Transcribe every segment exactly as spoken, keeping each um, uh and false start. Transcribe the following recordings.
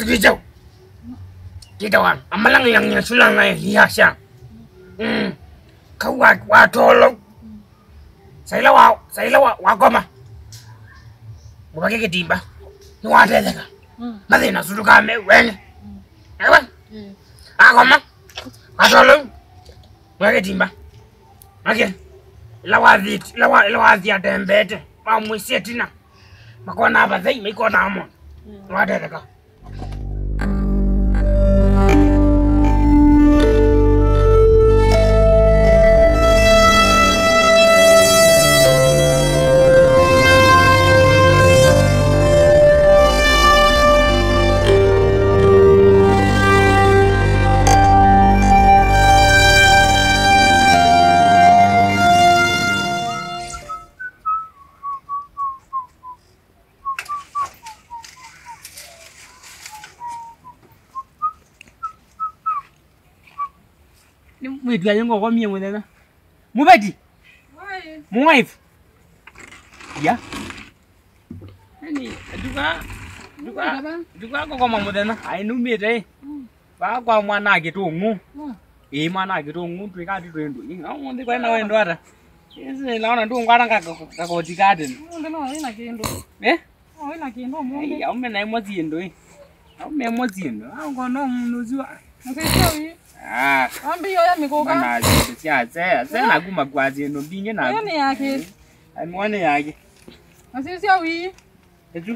Kidijau. Kidawan. Amalang lang niya sulang na hiya siya. Hmm. Kawat watolong. Sa ilaw, sa ilaw, wakoma. Mubaki kitimba. Nuwate ka. Mati na suluka me weng. Ewa. Akoma. Watolong. Mubaki kitimba. Again. Lawazi, lawa, lawazi atembete. Mamwisi tina. Makona hapa zai, mikona amo. Nuwate ka. Wait, guys, I'm going to go. Move it. Move it. Yeah. Any, juga, juga, juga aku kau mahu dana. I know me deh. Bapak kau mana gitu ungu. Eh mana gitu ungu. Mereka di luar itu. Aku nanti kau nak main luar. Ini lawan itu orang kak kak kau di garden. Nanti nak main lagi itu. Eh? Main lagi itu. Eh, aku main naik mobil itu. Aku main mobil itu. Aku kau nong nuju. Nanti siapa? Ah, ambil ya mikoka. Mana saya saya saya nak guma kuaci no binya nak. Ini yake. Ay mana yake. Masih siawi. Itu.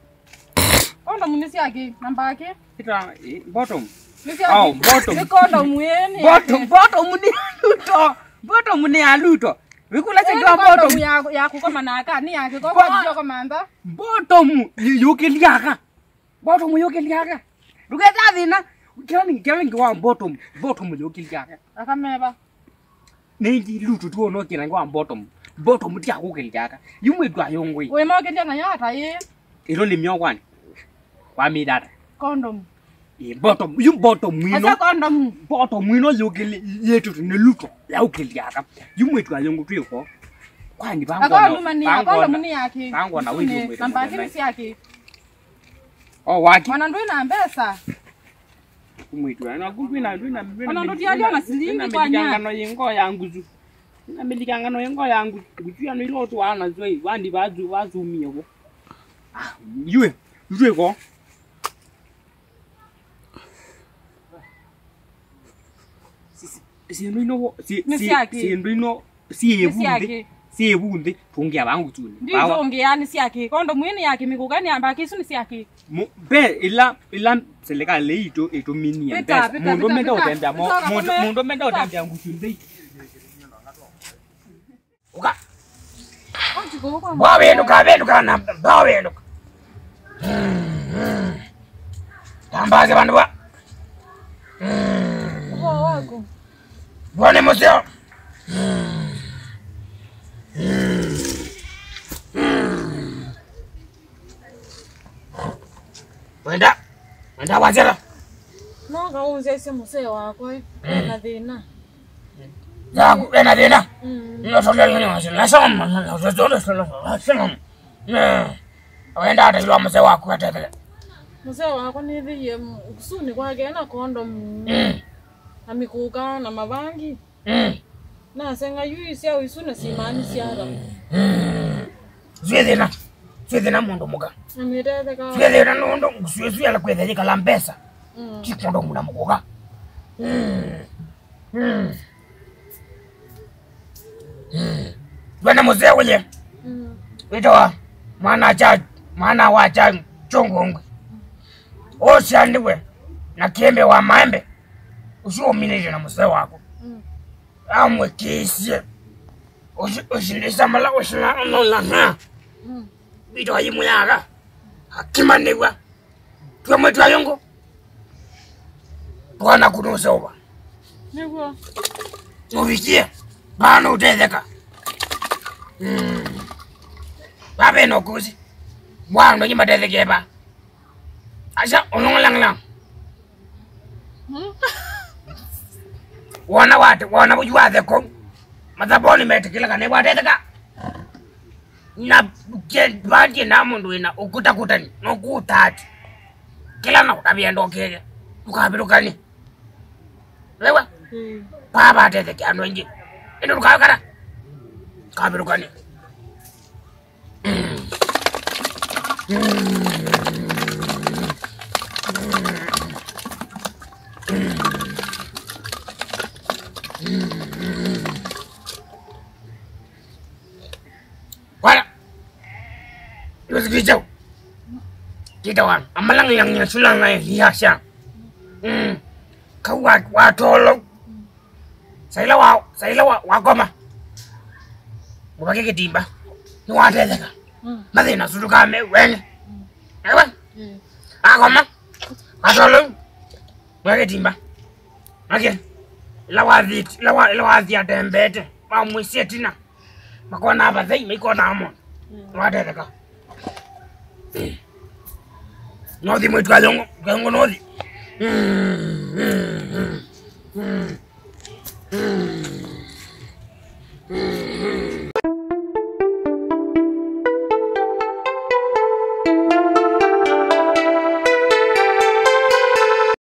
Oh, namun ni siake. Nampak ke? Kita bottom. Oh, bottom. Kau dah muen. Bottom, bottom ni aluto. Bottom ni aluto. Wikula cakap bottom. Ya, ya aku kau mana kan? Ni yake kau kau juga mana? Bottom, yuki liaka. Bottom yuki liaka. Duga tadi na. Kami kami gua bottom, bottom mu yoki liaka. Akan meba. Nengi lutu tu no kina gua bottom, bottom dia aku liaka. Yume gua yongwe. Oi mau kerja nanya tadi. Iro limyo kwan. Kwa mi dada. Kondom. E bottom, yum bottom mu no. Asa kondom. Bottom mu no yoki yetu ne lutu. Ya uki liaka. Yume gua yongu tu ko. Kwani bango na. Ako mani, ako mani yake. Bango na wewe. Nampak ni siake. Oh waki. Mana ndio na pesa. Kumwitu ana kupina ndina mbele. Ana ndo tialia na silingi kwa nya. Ngano yengo yangu zu. Na milika ngano yengo yangu. Kutia no ilo tu ana zoi wandi bazu bazu miyo. Ah, yue. Yue ko. Si si no si si si no si ebundi. Si ebundi tungia bangu tu. Ndio ongea ni siake. Kondo mwini yake mikuka ni amba kisu ni siake. Be ila ila seleka leito eto mini ya best mundo menda utenda mo mundo mundo menda utenda ngushinde uka bawe nuka be nuka na bawe nuka tambaze bandu ba kwa wako bwana mosio Wenda, wenda wazela. No, kau unze si museo wako eh. Na dina. Ya, na dina. No solo ni no, la som, no solo solo solo. Na. Wenda hata yule museo wako hata. Museo wako ni ndiye kusuni kwake na kondom. Mm. Na mikuka na mabangi. Mm. Na senga yui sia wisuna simani siara. Mm. Zedena. Zedena mundo muka. Amirete ka. Zedena mundo kusuyesuya la kwethe kala mpesa. Mm. Kikondo muna mukoka. Mm. Mm. Mm. Bwana mzee ule. Mm. Witoa mwana cha mwana wa cha chongongwe. Oshandiwe na kiembe wa maembe. Usho minije na mzee wako. Mm. Amwe kisi. Oshi oshindisa mala oshina anola na. Mm. Witoa yimu yaga. Hakimanewa. Tuwa mwetu ayongo. Bwana kunusa oba. Nigwa. Uvikie. Bana utezeka. Mm. Babe no kuzi. Bwana nyima tezeke ba. Asha onongolang lang. Hmm? Wana watu, wana bujuade ko. Mazaboni metekila kane watezeka. Na ke bandi na mundu ina ukuta kutani, no kutati. kila na utabia ndo kege ukabirukani lewa Eh. baba tete kyano nje ndo ukakara kabirukani wala Yus kijau kita wan amalang yang yang sulang ngai hiasya hmm kau wa wa tolong sai lawa sai lawa wa goma mubake kitimba ni wa tezeka madina suluka me wene ewa Eh. agoma wa tolong mubake kitimba ake lawa vit lawa lawa vya tembete ma mwisetina makona abazai mikona amon wa tezeka Nodi muito galongo, galongo nodi. Hum, hum, hum, hum.